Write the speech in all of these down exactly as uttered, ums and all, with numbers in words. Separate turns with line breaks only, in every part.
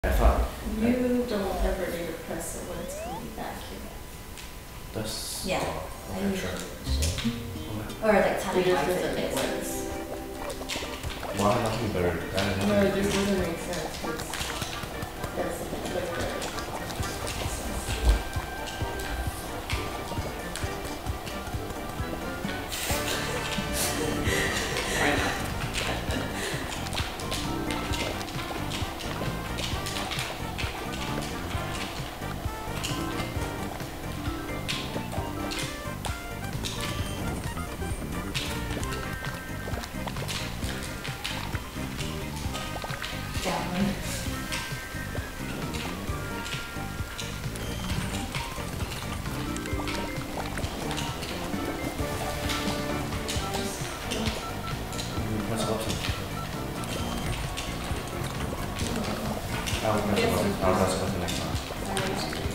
I thought.
You don't ever need to press it when it's coming back here.
That's.
Yeah.
Oh,
I
okay,
usually
sure.
do shit.
Okay.
Or like tapping
It just
lights if
doesn't
it
make
works.
Well, I have nothing better. I have
No,
nothing.
it just doesn't make sense. It's,
That's the
like
thing.
the,
Down.
Mm, Press a button. I'll press a button. I'll press a button next time.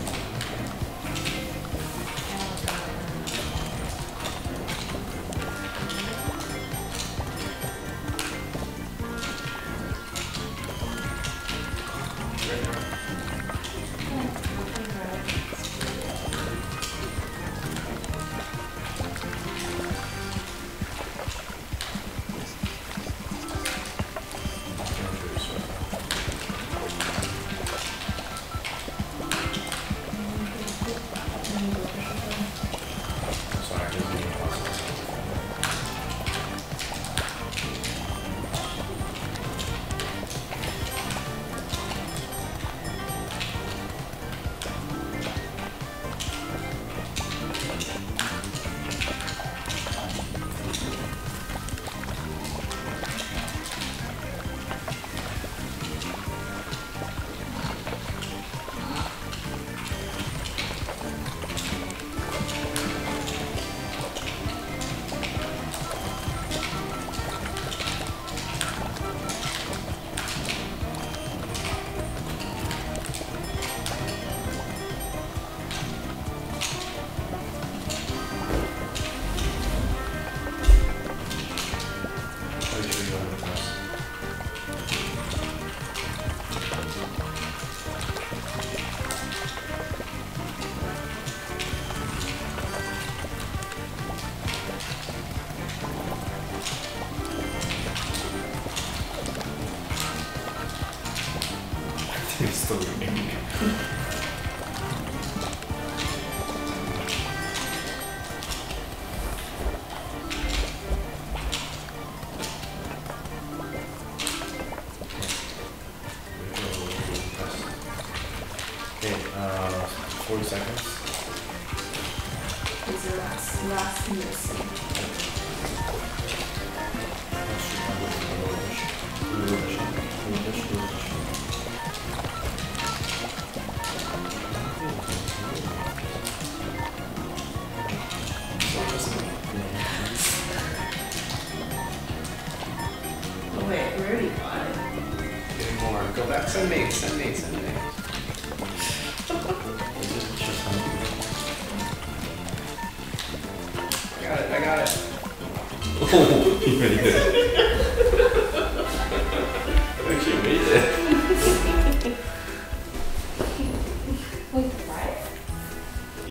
Sorry, I just need to process. Pretty sure you don't have to press. It's still ringing. Okay, uh, forty seconds.
Is the last, last missing.
oh wait, we already got it.
Getting more. Go back. Send me. Send me. Send me. I got it. I got it.
Oh, you really did.